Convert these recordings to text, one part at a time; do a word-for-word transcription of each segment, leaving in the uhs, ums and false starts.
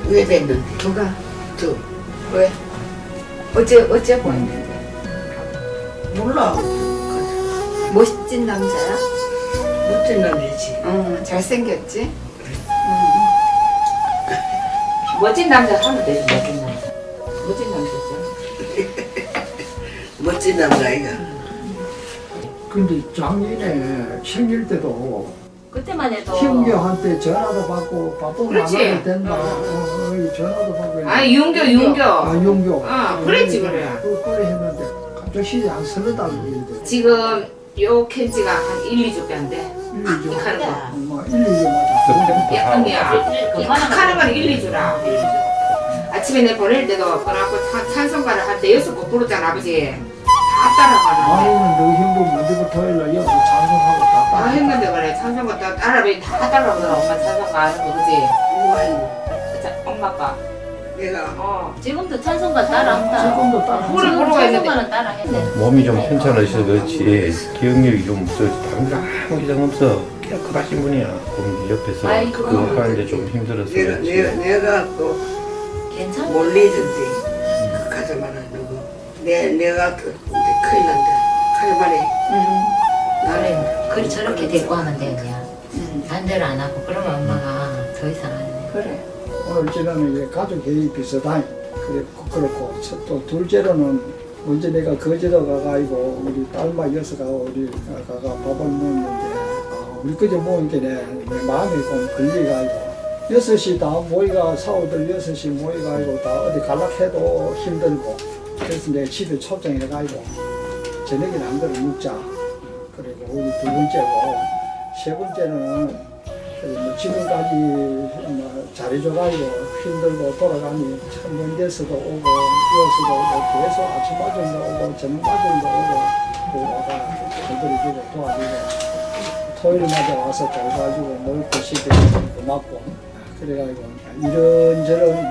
왜 뵀는데? 누가? 저. 왜? 어째 어째 보였는데? 몰라. 멋진 남자야? 멋진 남자지. 응, 잘생겼지? 응. 멋진 남자 하면 되지. 멋진 남자. 멋진 남자죠. 멋진 남자이가. 근데 작년에 생일 때도 그때만 해도. 형교한테 전화도 받고 바쁘면 안 그렇지. 하도 된다. 어, 어, 전화도 받고. 아 윤교 윤교. 아 용교. 어, 그랬지, 그래. 그 그래 했는데 갑자기 시이 안 서러다고 이러대. 지금 요 캔지가 한 일, 이 주밖에 안 돼. 일, 이 주. 이 하는 거. 뭐 일, 이 주마다. 야, 언니야. 탁 하는 건 일, 이 주라. 아침에 내 보낼 때도 그래갖고 찬송가를 할 때 여섯 곡 부르잖아, 아버지. 다 따라가는데. 아니면 너 형도 먼저부터 토요일날 여기서 찬송하고 다 다 따라. 했는데 그래. 찬송가 다 따라하면 다 따라오더라. 엄마 찬송가 하는 거, 그지? 우와, 자, 엄마, 아빠. 내가 어. 지금도 찬송가 따라한다. 지금도 따라. 뭐를 지금 부르고 있는데. 찬송가는 따라했네. 몸이 좀 편찮으셔서 그렇지 기억력이 좀 없어. 다른 거 아무 이상 없어. 깨끗하신 분이야. 그럼 옆에서 아이고. 그거 하는데 좀 힘들어서 내가 그렇지. 내가 내가 또 괜찮아. 몰리던데 그 가자마자 누구 내 내가 그 근데 큰일 난다. 할머니 응. 나는 그래 저렇게 데리고 하면 되냐. 응. 반대로 안 하고 그러면 엄마가 더 이상 안 해. 그래. 오늘 지나는 이제 가족 회의 비슷하니 그래 그렇고 또 둘째로는 언제 내가 거제도 가가지고 우리 딸마 이어서 가고 우리 가가 밥을 먹는데 아, 우리 그저 모이게 내, 내 마음이 좀 걸리가지고 여섯 시 다 모이가 사오들 여섯 시 모이가지고 다 어디 갈락해도 힘들고 그래서 내가 집에 초청해가지고 저녁에 남들을 묵자. 그리고 우리 두 번째고 세 번째는 뭐 지금까지 뭐 잘해줘가지고 힘들고 돌아가니 참 먼 데서도 오고 이어서도 오고 계속 아침마저도 오고 저녁마저도 오고 또 와가 건드려주고 도와주고 토요일마다 와서 도와주고 놀고 싶게 고맙고 그래가지고 이런저런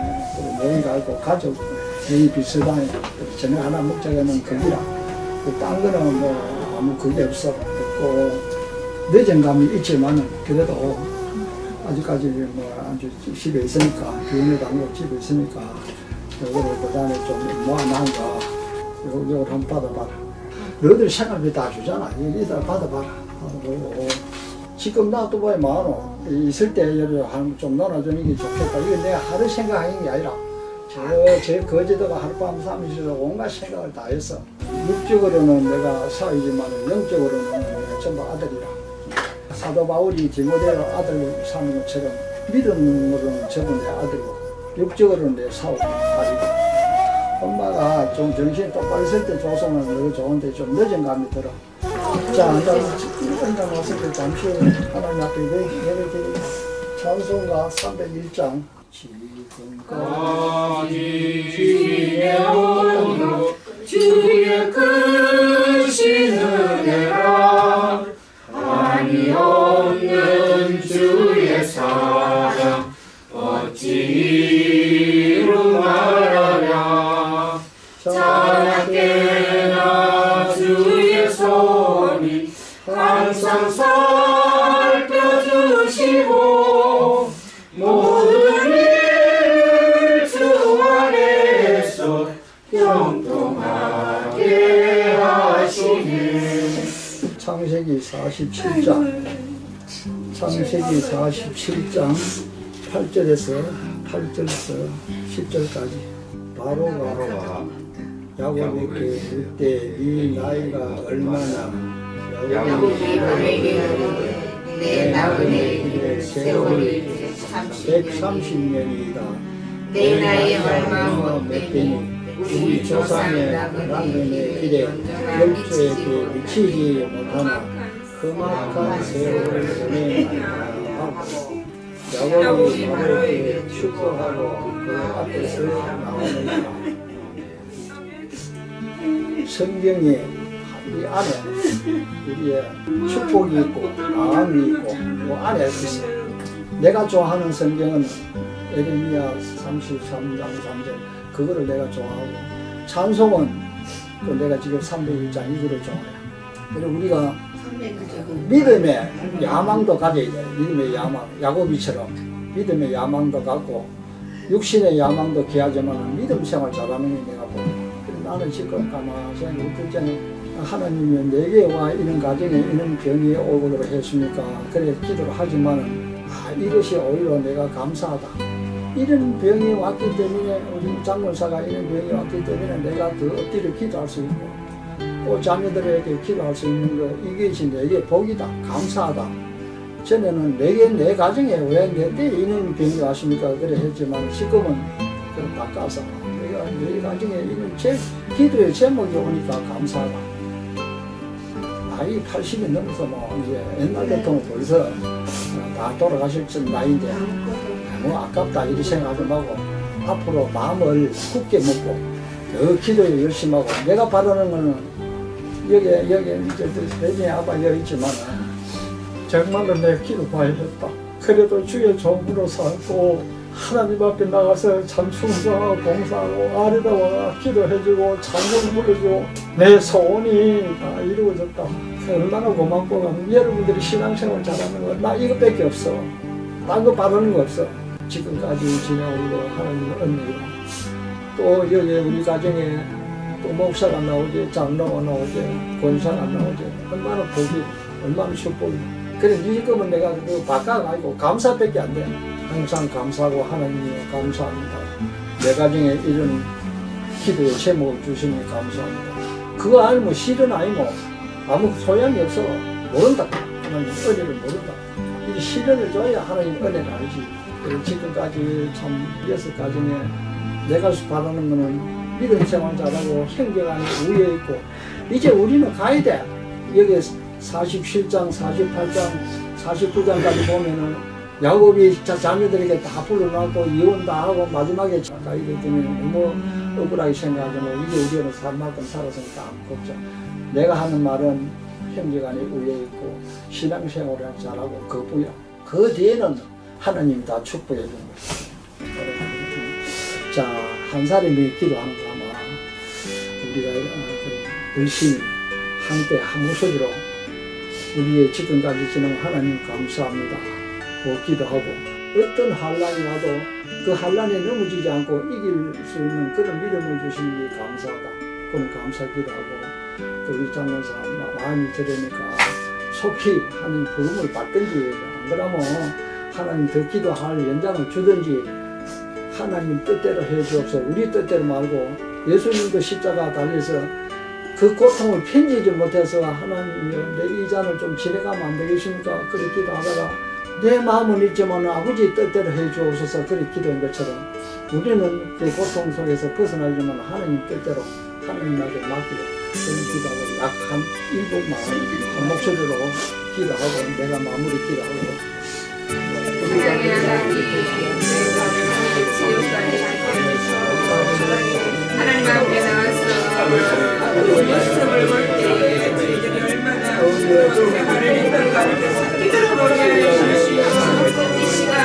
모이가지고 가족 회의 비슷한 저녁 하나 먹자고는 거기라 딴 거는 뭐 아무 그게 없어 없고 늦은 감이 있지만은 그래도 아직까지 뭐 아주 집에 있으니까 비원에도 안 가고 집에 있으니까 요거를 그 다음에 좀 모아놓은 거 요거 요걸 한번 받아봐라. 너희들 생활비 다 주잖아. 이들 받아봐라. 그리고 지금 나도 보면 많어 있을 때 좀 놀아주는 게 좋겠다. 이거 내가 하루 생각하는 게 아니라 저, 제 거제도가 하룻밤 삼일씩 온갖 생각을 다 했어. 육적으로는 내가 사위지만 영적으로는 내가 전부 아들이라. 사도 바울이 디모데로 아들 삼는 것처럼 믿음으로는 저분 내 아들이고 육적으로는 내 사위 아들이고 엄마가 좀 정신이 똑바로 있을 때 조성은 너무 좋은데 좀 늦은 감이 들어. 자, 앉아 앉아 와서 잠시 하나님 앞에 예배 드리고 찬송가 삼백일 장 지금까지 지내온 주의 크신 은혜라 한이 없는 주의 사랑 어찌 이루 말하랴 작게나 주의 손이 항상 살펴주시고 모든 일을 주 안에서 형통하게 하시네. 창세기 사십칠 장 창세기 사십칠 장 팔 절에서 팔 절에서 십 절까지 바로가 야곱에게 그때 네 나이가 얼마나 야곱이 바로에게 내 나그네 세월이 백삼십 년이다. 내 나이 얼마 못 되니 우리 조상의 나그네 길에 열조에게 미치지 못하나 험악한 세월을 보내나하고 야곱이 바로에게 축복하고 그 앞에서 나오니까 성경에 이 안에 우리의 축복이 있고 마음이 있고 그 안에 있어. 내가 좋아하는 성경은 에레미야 삼십삼 장 삼 절 그거를 내가 좋아하고 찬송은 또 내가 지금 삼백일 장 이거를 좋아해. 그리고 우리가 믿음의 야망도 가져야 돼. 믿음의 야망, 야곱이처럼 믿음의 야망도 갖고 육신의 야망도 귀하지만 믿음 생활 잘하는 게 내가 보고 나는 지금 가만히 어떨 때는 하나님이 내게 와 이런 가정에 이런 병이 오도록 했습니까? 그래 기도를 하지만 아, 이것이 오히려 내가 감사하다. 이런 병이 왔기 때문에 우리 장문사가 이런 병이 왔기 때문에 내가 더 엎드려 기도할 수 있고 또 자녀들에게 기도할 수 있는 거 이것이 내게 복이다. 감사하다. 전에는 내게 내 가정에 왜 내 때 이런 병이 왔습니까? 그래 했지만 지금은 그걸 바꿔서 내가 내 가정에 이런 제 기도의 제목이 오니까 감사하다. 나이 팔십이 넘어서 뭐 이제 옛날 같으면 벌써 다 돌아가실 쯤 나이인데 뭐 아깝다 이렇게 생각하지 말고 앞으로 마음을 굳게 먹고 더 기도에 열심히 하고 내가 바라는 거는 여기 여기 이제 대전에 아빠 여기 있지만 정말로 내 기도 봐야겠다. 그래도 주의 종으로 살고 하나님 앞에 나가서 참 충성하고 봉사하고 아래다와 기도해주고 찬송 불러주고 내 소원이 다 이루어졌다. 얼마나 고맙고 하면 여러분들이 신앙생활 잘하는 거 나 이것밖에 없어. 딴 거 바라는 거 없어. 지금까지 지내온 거 하나님의 은혜로 또 여기 우리 가정에 또 목사가 나오지 장로가 나오지 권사가 나오지 얼마나 복이 얼마나 축복이 그래 지금은 내가 그 바꿔가지고 감사밖에 안 돼. 항상 감사하고 하나님이 감사합니다. 내 가정에 이런 기도의 제목을 주시니 감사합니다. 그거 알면 실은 아니고 아무 소양이 없어. 모른다. 하나님 은혜를 모른다. 이 실현을 줘야 하나님 은혜를 알지. 지금까지 참 여섯 가정에 내가 바라는 거는 믿음 생활 잘하고 형제간에 우애 있고 이제 우리는 가야 돼. 여기 사십칠 장, 사십팔 장, 사십구 장까지 보면은 야곱이 자, 자녀들에게 다 불러놓고 이혼 다 하고 마지막에 가야 되기 때문에 너무 억울하게 생각하지만 이제 우리는 살 만큼 살았으니까 안 걱정. 내가 하는 말은 형제간에 우애 있고 신앙생활을 잘하고 그뿐이야. 그 뒤에는 하나님이 다 축복해 주는 거예요. 자, 한 사람이 기도하는 거 아마 우리가 열심히 한때 한 목소리로 우리의 지금까지 지난 하나님 감사합니다. 고 기도하고 어떤 환란이 와도 그 환란에 넘어지지 않고 이길 수 있는 그런 믿음을 주시니 감사하다. 그런 감사 기도하고 또 우리 장로사 마음이 들으니까 속히 하나님 부름을 받든지 안 그러면 하나님 더 기도할 연장을 주든지 하나님 뜻대로 해주옵소서. 우리 뜻대로 말고 예수님도 십자가 달려서 그 고통을 편지지 못해서 하나님이여 내 이 잔을 좀 지내가면 안 되겠습니까? 그렇게 기도하다가 내 마음은 있지만 아버지 뜻대로 해주옵소서 그렇게 기도한 것처럼 우리는 그 고통 속에서 벗어나지만 하나님 뜻대로 하나님에게 맡기고 그런 기도하고 약 한 일 분만 한 목소리로 기도하고 내가 마무리 기도하고 하나님 앞에 나와서 모습을 볼 때 저희들이 얼마나 하나님 가르쳐서 기도를 보게 해주시고 이 시간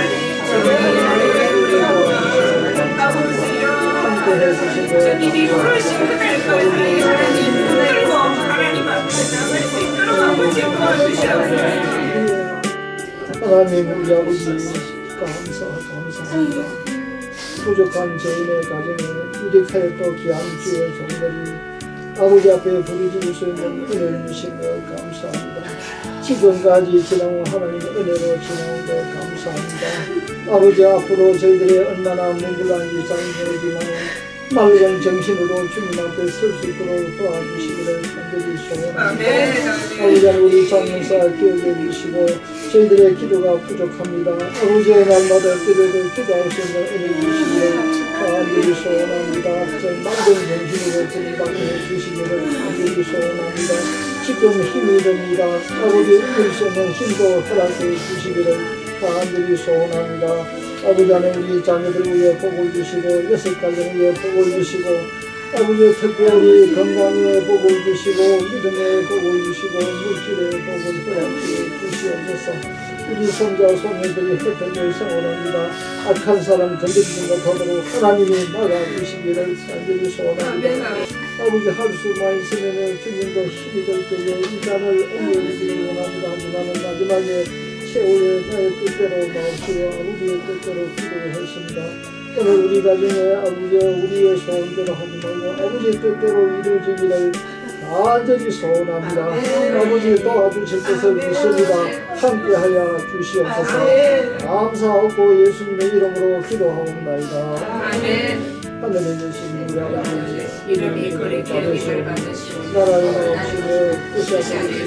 하나님 아버지요 저들이 그러신 그날까지 하나님 그들고 하나님 앞에 나갈 수 있도록 아버지 도와주시옵소서. 하나님 우리 아버지 감사 감사합니다. 부족한 죄인의 가정에 이렇게 또 귀한 주의 종들이 아버지 앞에 부르짖을 수 있는 은혜를 주신 것 감사합니다. 지금까지 지나온 하나님의 은혜로 지나온 것 감사합니다. 아버지 앞으로 저희들이 얼마나 뭉글한지 잘 모르지만 맑은 정신으로 주님 앞에 설 수 있도록 도와주시기를 간절히 소원합니다. 아버지 우리 장로사 기억해 주시고 저희들의 기도가 부족합니다. 아버지의 날마다 기도를 기도할 수 있는 은혜 주시기를 간절히 소원합니다. 저희 맑은 정신으로 주님 앞에 주시기를 간절히 소원합니다. 지금 힘이 됩니다. 아버지 이길 수 있는 힘도 허락해 주시기를 간절히 소원합니다. 아버지 하나님 우리 자녀들 위해 복을 주시고 여섯 가정 위해 복을 주시고 아버지 특별히 건강에 복을 주시고 믿음에 복을 주시고 물질에 복을 허락해 주시옵소서. 우리 손자 손녀들이 혜택을 생활합니다. 악한 사람 건드리는 것 보도록 하나님이 막아주시기를 간절히 소원합니다. 아버지 할 수만 있으면 주님도 힘이 될 때에 이 잔을 옮겨주기를 원합니다. 나는 마지막에 최후의 나의 뜻대로 마옵시고 아버지의 뜻대로 기도를 했습니다. 오늘 우리 가정에 아버지 우리의 소원대로 하지 말고 아버지 뜻대로 이루어지기를 간절히 소원합니다. 아버지 도와주실 것을 믿습니다. 함께하여 주시옵소서. 감사하고 예수님의 이름으로 기도하옵나이다. 하늘에 계신 우리 아버지 이름이 거룩히 받으시오. 나라의 없으며 뜻이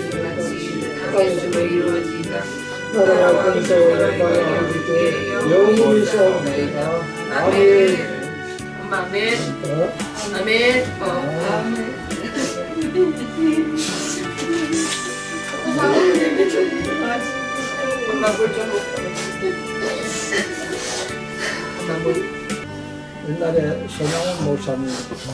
땅에서 이루어지이다. 나라와 권세와 영광이 아버지께 영원히 있사옵나이다. 아멘. 아멘. 어? 아멘. 아멘. 엄마 물좀 먹고. 엄마 물. 옛날에 손양원 목사님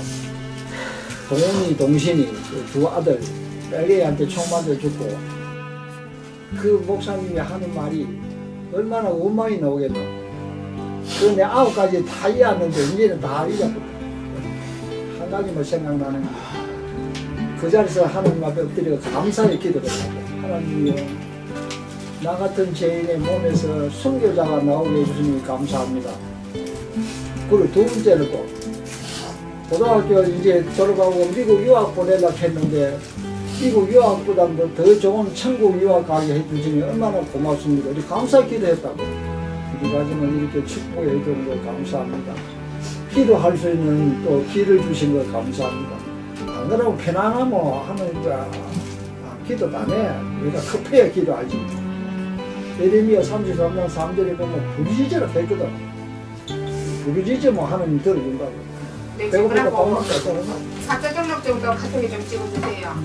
동훈이 동신이 그 두 아들 빨갱이한테 총 맞아 죽고 그 목사님이 하는 말이 얼마나 원망이 나오겠노. 그 내 아홉 가지 다 이해하는데 이제는 다 잊어버렸다. 한 가지만 생각나는 게 그 자리에서 하나님 앞에 엎드려 감사의 기도를 하고 하나님이여 나 같은 죄인의 몸에서 순교자가 나오게 해주시니 감사합니다. 그리고 두 번째는 또 고등학교 이제 졸업하고 미국 유학 보내려고 했는데 미국 유학보다도 더 좋은 천국 유학 가게 해주시니 얼마나 고맙습니다. 우리 감사 기도했다고. 우리 가정을 이렇게 축복해 주는 거 감사합니다. 기도할 수 있는 또 길을 주신 거 감사합니다. 안 그러면 편안하면 하는 거야. 아, 기도도 안 해. 우리가 급해야 기도하지. 예레미야 삼십삼 장 삼 절에 보면 부르짖으라 했거든. 부르짖으면 하나님 들어준다고. 네, 배고프다 밥 그리고 먹자. 또. 사자 등록 정도 카톡에 좀 찍어주세요.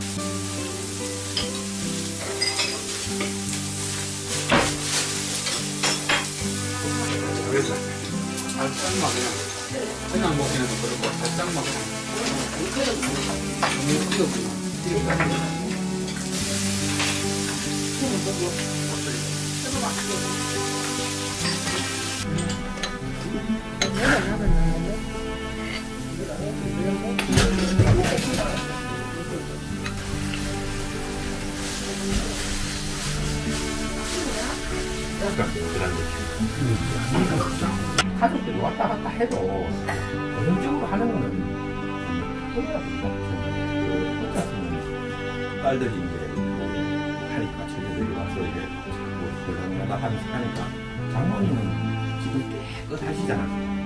그래서 살짝만 그냥 그냥 먹기는 좀 그렇고 살짝만 그냥 너무 크거든요. 가족들이 왔다 갔다 해도 고정적으로 하는 거는 해야 된다. 딸들이 이제 하니까 친구들이 와서 이제 뭐 그런 거다 하면서 하니까 장모님은 지금 깨끗하시잖아.